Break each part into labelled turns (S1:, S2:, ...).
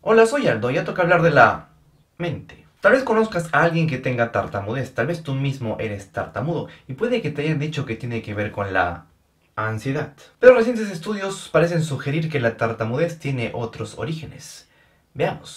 S1: Hola, soy Aldo, ya toca hablar de la mente. Tal vez conozcas a alguien que tenga tartamudez, tal vez tú mismo eres tartamudo y puede que te hayan dicho que tiene que ver con la ansiedad. Pero recientes estudios parecen sugerir que la tartamudez tiene otros orígenes. Veamos.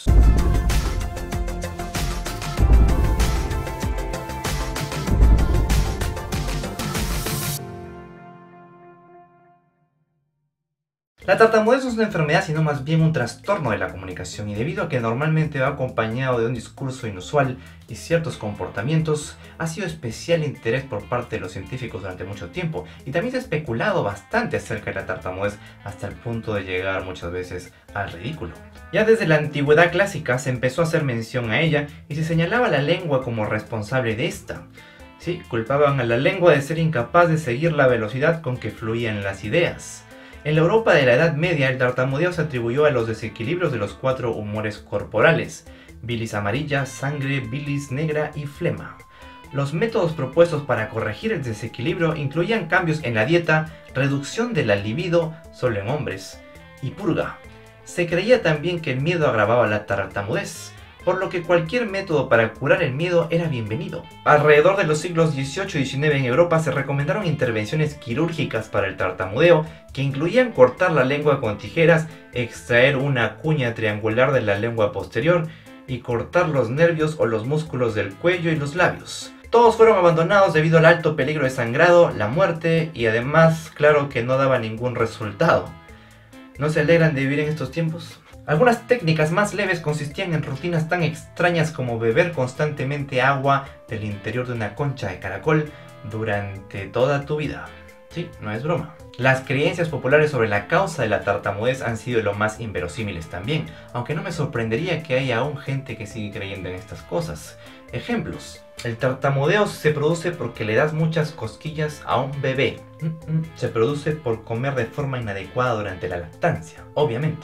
S1: La tartamudez no es una enfermedad, sino más bien un trastorno de la comunicación, y debido a que normalmente va acompañado de un discurso inusual y ciertos comportamientos, ha sido especial interés por parte de los científicos durante mucho tiempo, y también se ha especulado bastante acerca de la tartamudez hasta el punto de llegar muchas veces al ridículo. Ya desde la antigüedad clásica se empezó a hacer mención a ella y se señalaba a la lengua como responsable de esta. Sí, culpaban a la lengua de ser incapaz de seguir la velocidad con que fluían las ideas. En la Europa de la Edad Media, el tartamudeo se atribuyó a los desequilibrios de los 4 humores corporales: bilis amarilla, sangre, bilis negra y flema. Los métodos propuestos para corregir el desequilibrio incluían cambios en la dieta, reducción de la libido, solo en hombres, y purga. Se creía también que el miedo agravaba la tartamudez, por lo que cualquier método para curar el miedo era bienvenido. Alrededor de los siglos XVIII y XIX en Europa se recomendaron intervenciones quirúrgicas para el tartamudeo que incluían cortar la lengua con tijeras, extraer una cuña triangular de la lengua posterior y cortar los nervios o los músculos del cuello y los labios. Todos fueron abandonados debido al alto peligro de sangrado, la muerte y además, claro, que no daba ningún resultado. ¿No se alegran de vivir en estos tiempos? Algunas técnicas más leves consistían en rutinas tan extrañas como beber constantemente agua del interior de una concha de caracol durante toda tu vida. Sí, no es broma. Las creencias populares sobre la causa de la tartamudez han sido lo más inverosímiles también, aunque no me sorprendería que haya aún gente que sigue creyendo en estas cosas. Ejemplos: el tartamudeo se produce porque le das muchas cosquillas a un bebé. Se produce por comer de forma inadecuada durante la lactancia, obviamente.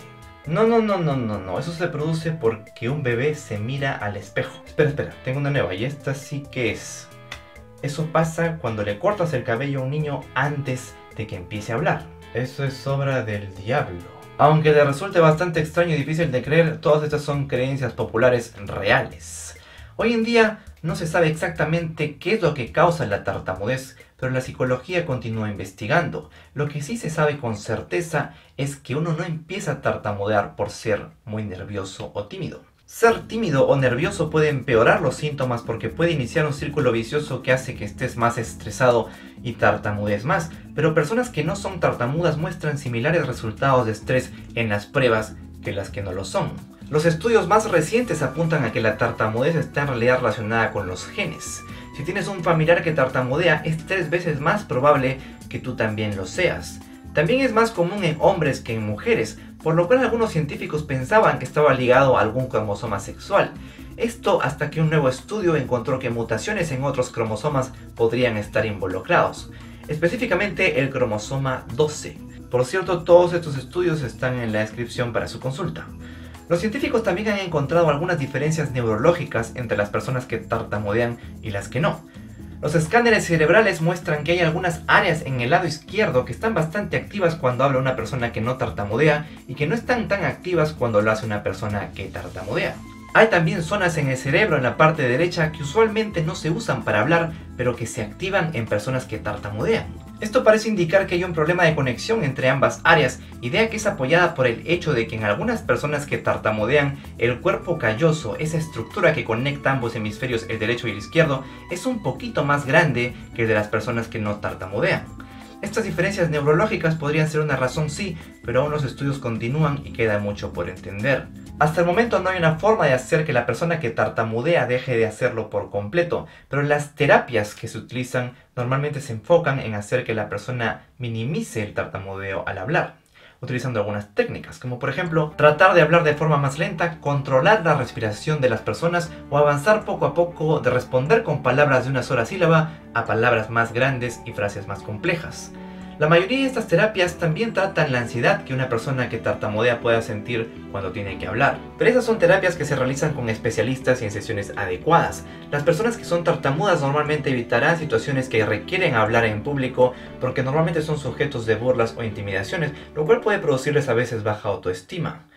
S1: No, eso se produce porque un bebé se mira al espejo. Espera, tengo una nueva, y esta sí que es. Eso pasa cuando le cortas el cabello a un niño antes de que empiece a hablar. Eso es obra del diablo. Aunque le resulte bastante extraño y difícil de creer, todas estas son creencias populares reales. Hoy en día no se sabe exactamente qué es lo que causa la tartamudez, pero la psicología continúa investigando. Lo que sí se sabe con certeza es que uno no empieza a tartamudear por ser muy nervioso o tímido. Ser tímido o nervioso puede empeorar los síntomas porque puede iniciar un círculo vicioso que hace que estés más estresado y tartamudees más, pero personas que no son tartamudas muestran similares resultados de estrés en las pruebas que las que no lo son. Los estudios más recientes apuntan a que la tartamudez está en realidad relacionada con los genes. Si tienes un familiar que tartamudea, es 3 veces más probable que tú también lo seas. También es más común en hombres que en mujeres, por lo cual algunos científicos pensaban que estaba ligado a algún cromosoma sexual. Esto hasta que un nuevo estudio encontró que mutaciones en otros cromosomas podrían estar involucrados, específicamente el cromosoma 12. Por cierto, todos estos estudios están en la descripción para su consulta. Los científicos también han encontrado algunas diferencias neurológicas entre las personas que tartamudean y las que no. Los escáneres cerebrales muestran que hay algunas áreas en el lado izquierdo que están bastante activas cuando habla una persona que no tartamudea y que no están tan activas cuando lo hace una persona que tartamudea. Hay también zonas en el cerebro en la parte derecha que usualmente no se usan para hablar, pero que se activan en personas que tartamudean. Esto parece indicar que hay un problema de conexión entre ambas áreas, idea que es apoyada por el hecho de que en algunas personas que tartamudean, el cuerpo calloso, esa estructura que conecta ambos hemisferios, el derecho y el izquierdo, es un poquito más grande que el de las personas que no tartamudean. Estas diferencias neurológicas podrían ser una razón, sí, pero aún los estudios continúan y queda mucho por entender. Hasta el momento no hay una forma de hacer que la persona que tartamudea deje de hacerlo por completo, pero las terapias que se utilizan normalmente se enfocan en hacer que la persona minimice el tartamudeo al hablar, utilizando algunas técnicas, como por ejemplo tratar de hablar de forma más lenta, controlar la respiración de las personas o avanzar poco a poco de responder con palabras de una sola sílaba a palabras más grandes y frases más complejas. La mayoría de estas terapias también tratan la ansiedad que una persona que tartamudea pueda sentir cuando tiene que hablar. Pero esas son terapias que se realizan con especialistas y en sesiones adecuadas. Las personas que son tartamudas normalmente evitarán situaciones que requieren hablar en público porque normalmente son sujetos de burlas o intimidaciones, lo cual puede producirles a veces baja autoestima.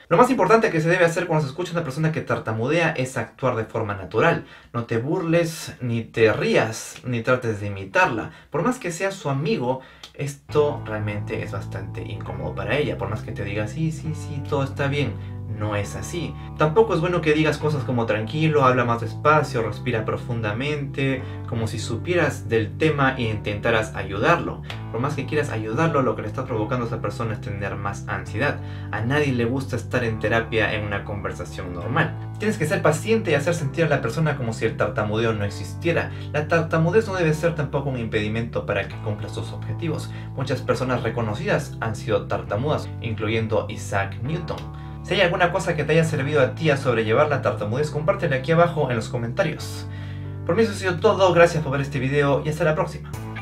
S1: Lo más importante que se debe hacer cuando se escucha a una persona que tartamudea es actuar de forma natural. No te burles, ni te rías, ni trates de imitarla. Por más que seas su amigo, esto realmente es bastante incómodo para ella. Por más que te diga, sí, sí, sí, todo está bien. No es así. Tampoco es bueno que digas cosas como tranquilo, habla más despacio, respira profundamente, como si supieras del tema e intentaras ayudarlo. Por más que quieras ayudarlo, lo que le está provocando a esa persona es tener más ansiedad. A nadie le gusta estar en terapia en una conversación normal. Tienes que ser paciente y hacer sentir a la persona como si el tartamudeo no existiera. La tartamudez no debe ser tampoco un impedimento para que cumpla sus objetivos. Muchas personas reconocidas han sido tartamudas, incluyendo Isaac Newton. Si hay alguna cosa que te haya servido a ti a sobrellevar la tartamudez, compártela aquí abajo en los comentarios. Por mí eso ha sido todo, gracias por ver este video y hasta la próxima.